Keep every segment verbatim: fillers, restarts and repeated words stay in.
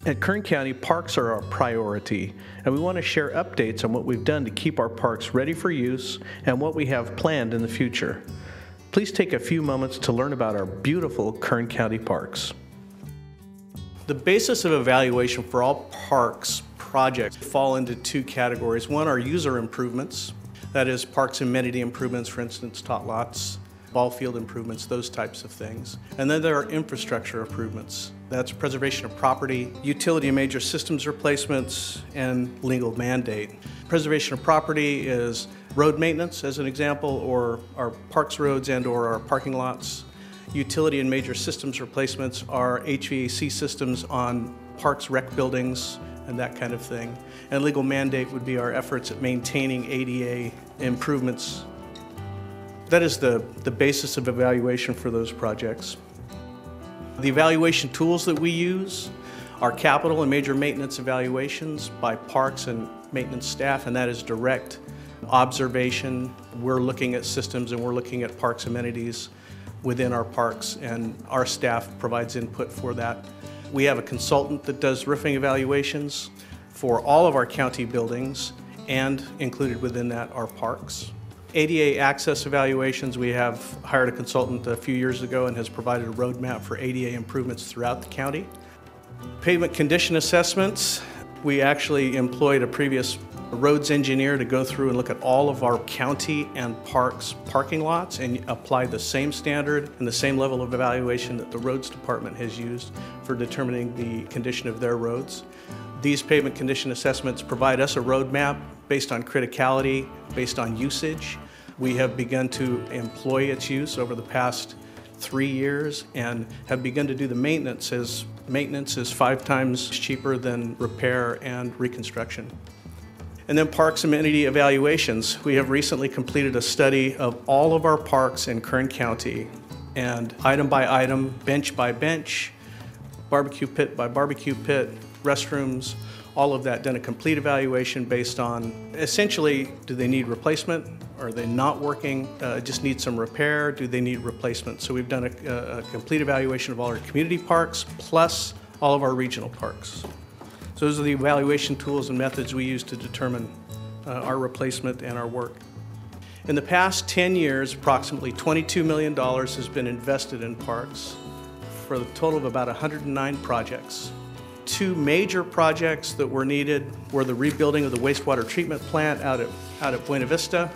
At Kern County, parks are our priority, and we want to share updates on what we've done to keep our parks ready for use and what we have planned in the future. Please take a few moments to learn about our beautiful Kern County parks. The basis of evaluation for all parks projects fall into two categories. One are user improvements, that is parks amenity improvements, for instance, tot lots, ball field improvements, those types of things. And then there are infrastructure improvements. That's preservation of property, utility and major systems replacements, and legal mandate. Preservation of property is road maintenance, as an example, or our parks roads and or our parking lots. Utility and major systems replacements are H V A C systems on parks rec buildings and that kind of thing. And legal mandate would be our efforts at maintaining A D A improvements. That is the, the basis of evaluation for those projects. The evaluation tools that we use are capital and major maintenance evaluations by parks and maintenance staff, and that is direct observation. We're looking at systems and we're looking at parks amenities within our parks, and our staff provides input for that. We have a consultant that does roofing evaluations for all of our county buildings, and included within that are parks. A D A access evaluations, we have hired a consultant a few years ago and has provided a roadmap for A D A improvements throughout the county. Pavement condition assessments, we actually employed a previous roads engineer to go through and look at all of our county and parks parking lots and apply the same standard and the same level of evaluation that the roads department has used for determining the condition of their roads. These pavement condition assessments provide us a roadmap based on criticality, based on usage. We have begun to employ its use over the past three years and have begun to do the maintenance, as maintenance is five times cheaper than repair and reconstruction. And then parks amenity evaluations. We have recently completed a study of all of our parks in Kern County, and item by item, bench by bench, barbecue pit by barbecue pit, restrooms, all of that, done a complete evaluation based on essentially, do they need replacement? Are they not working? Uh, just need some repair? Do they need replacement? So we've done a, a complete evaluation of all our community parks plus all of our regional parks. So those are the evaluation tools and methods we use to determine uh, our replacement and our work. In the past ten years, approximately twenty-two million dollars has been invested in parks for a total of about one hundred nine projects. Two major projects that were needed were the rebuilding of the wastewater treatment plant out at, out at Buena Vista.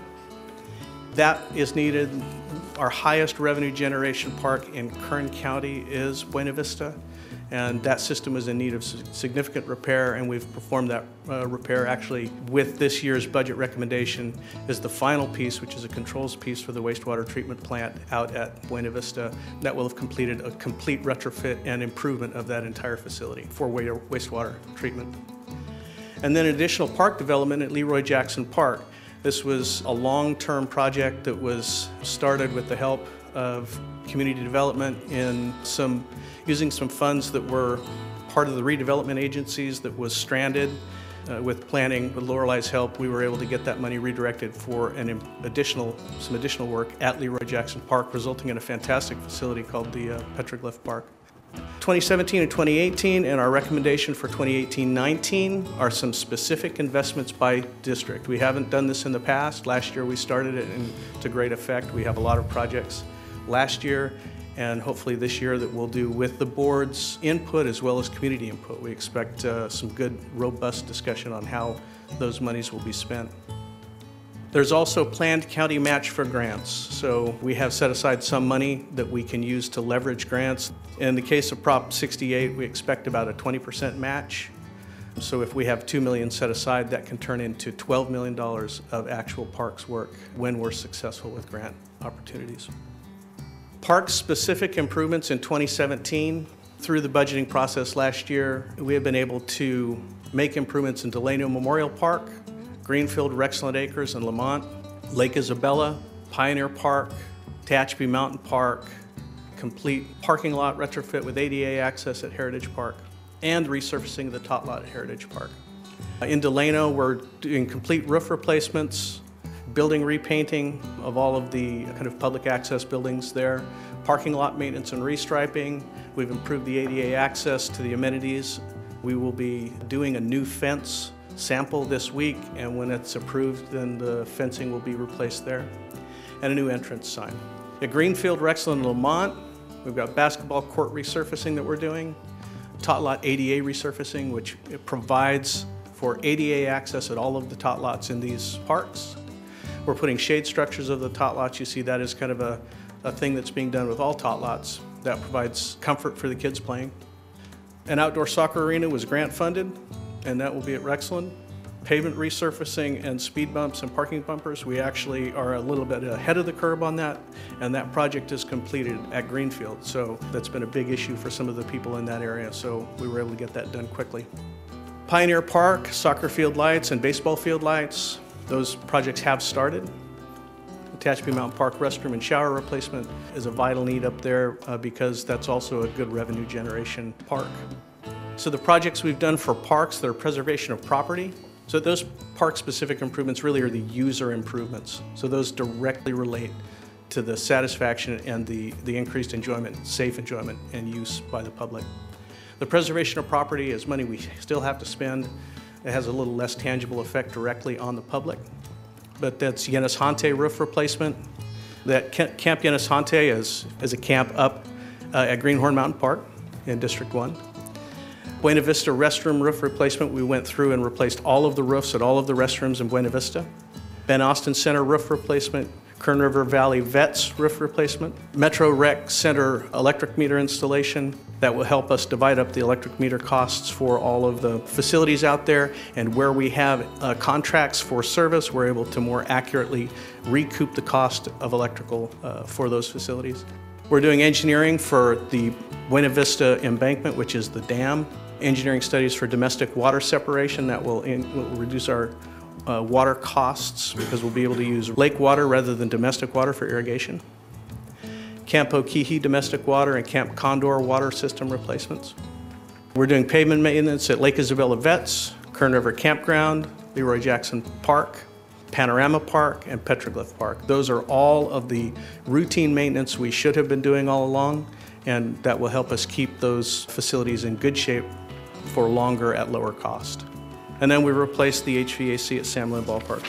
That is needed. Our highest revenue generation park in Kern County is Buena Vista, and that system is in need of significant repair, and we've performed that uh, repair actually with this year's budget recommendation is the final piece, which is a controls piece for the wastewater treatment plant out at Buena Vista. That will have completed a complete retrofit and improvement of that entire facility for wastewater treatment. And then additional park development at Leroy Jackson Park. This was a long-term project that was started with the help of community development in some, using some funds that were part of the redevelopment agencies that was stranded. Uh, with planning, with Lorelei's help, we were able to get that money redirected for an additional, some additional work at Leroy Jackson Park, resulting in a fantastic facility called the uh, Petroglyph Park. twenty seventeen and twenty eighteen, and our recommendation for twenty eighteen nineteen are some specific investments by district. We haven't done this in the past. Last year we started it, and to great effect. We have a lot of projects last year, and hopefully this year that we'll do with the board's input as well as community input. We expect uh, some good, robust discussion on how those monies will be spent. There's also planned county match for grants. So we have set aside some money that we can use to leverage grants. In the case of Prop sixty-eight, we expect about a twenty percent match. So if we have two million dollars set aside, that can turn into twelve million dollars of actual parks work when we're successful with grant opportunities. Park-specific improvements in twenty seventeen. Through the budgeting process last year, we have been able to make improvements in Delano Memorial Park, Greenfield, Rexland Acres, and Lamont, Lake Isabella, Pioneer Park, Tehachapi Mountain Park, complete parking lot retrofit with A D A access at Heritage Park, and resurfacing of the tot lot at Heritage Park. In Delano, we're doing complete roof replacements, building repainting of all of the kind of public access buildings there, parking lot maintenance and restriping. We've improved the A D A access to the amenities We will be doing a new fence sample this week, and when it's approved, then the fencing will be replaced there, and a new entrance sign. At Greenfield, Rexland, and Lamont, we've got basketball court resurfacing that we're doing, tot lot A D A resurfacing, which it provides for A D A access at all of the tot lots in these parks. We're putting shade structures of the tot lots. You see that is kind of a, a thing that's being done with all tot lots that provides comfort for the kids playing. An outdoor soccer arena was grant funded, and that will be at Rexland. Pavement resurfacing and speed bumps and parking bumpers, we actually are a little bit ahead of the curve on that, and that project is completed at Greenfield. So that's been a big issue for some of the people in that area, so we were able to get that done quickly. Pioneer Park, soccer field lights and baseball field lights, those projects have started. Tehachapi Mountain Park restroom and shower replacement is a vital need up there uh, because that's also a good revenue generation park. So the projects we've done for parks that are preservation of property, so those park-specific improvements really are the user improvements. So those directly relate to the satisfaction and the, the increased enjoyment, safe enjoyment and use by the public. The preservation of property is money we still have to spend. It has a little less tangible effect directly on the public. But that's Yenis Hante roof replacement. That Camp Yenis Hante is, is a camp up uh, at Greenhorn Mountain Park in District one. Buena Vista restroom roof replacement, we went through and replaced all of the roofs at all of the restrooms in Buena Vista. Ben Austin Center roof replacement, Kern River Valley Vets roof replacement, Metro Rec Center electric meter installation that will help us divide up the electric meter costs for all of the facilities out there, and where we have uh, contracts for service, we're able to more accurately recoup the cost of electrical uh, for those facilities. We're doing engineering for the Buena Vista embankment, which is the dam, engineering studies for domestic water separation that will, in, will reduce our Uh, water costs because we'll be able to use lake water rather than domestic water for irrigation. Camp Okeechee domestic water and Camp Condor water system replacements. We're doing pavement maintenance at Lake Isabella Vets, Kern River Campground, Leroy Jackson Park, Panorama Park, and Petroglyph Park. Those are all of the routine maintenance we should have been doing all along, and that will help us keep those facilities in good shape for longer at lower cost. And then we replaced the H V A C at Sam Lynn Ballpark.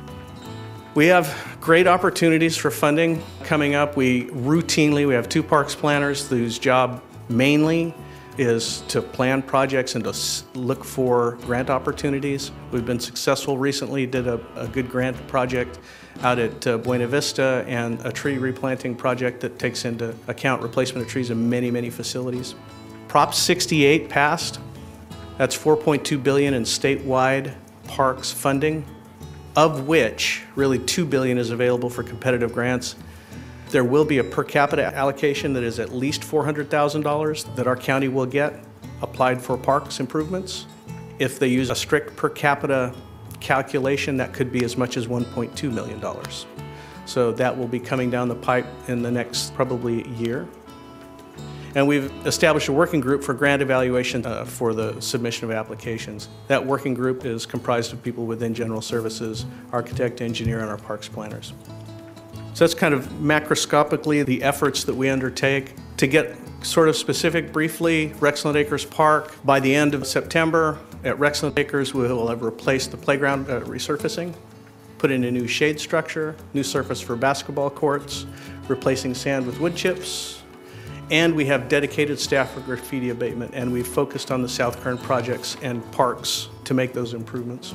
We have great opportunities for funding coming up. We routinely, we have two parks planners whose job mainly is to plan projects and to look for grant opportunities. We've been successful recently, did a, a good grant project out at uh, Buena Vista, and a tree replanting project that takes into account replacement of trees in many, many facilities. Prop sixty-eight passed. That's four point two billion dollars in statewide parks funding, of which really two billion dollars is available for competitive grants. There will be a per capita allocation that is at least four hundred thousand dollars that our county will get applied for parks improvements. If they use a strict per capita calculation, that could be as much as one point two million dollars. So that will be coming down the pipe in the next probably year. And we've established a working group for grant evaluation uh, for the submission of applications. That working group is comprised of people within general services, architect, engineer, and our parks planners. So that's kind of macroscopically the efforts that we undertake. To get sort of specific briefly, Rexland Acres Park, by the end of September at Rexland Acres, we will have replaced the playground uh, resurfacing, put in a new shade structure, new surface for basketball courts, replacing sand with wood chips, and we have dedicated staff for graffiti abatement, and we've focused on the South Kern projects and parks to make those improvements.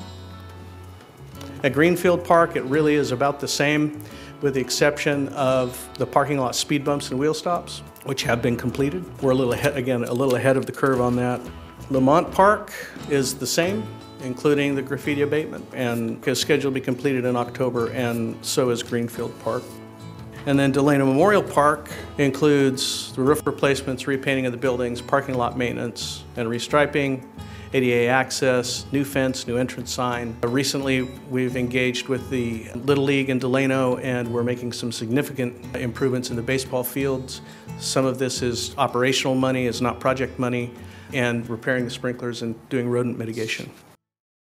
At Greenfield Park, it really is about the same, with the exception of the parking lot speed bumps and wheel stops, which have been completed. We're a little ahead, again, a little ahead of the curve on that. Lamont Park is the same, including the graffiti abatement, and is scheduled to be completed in October, and so is Greenfield Park. And then Delano Memorial Park includes the roof replacements, repainting of the buildings, parking lot maintenance and restriping, A D A access, new fence, new entrance sign. Recently, we've engaged with the Little League in Delano, and we're making some significant improvements in the baseball fields. Some of this is operational money, it's not project money, and repairing the sprinklers and doing rodent mitigation.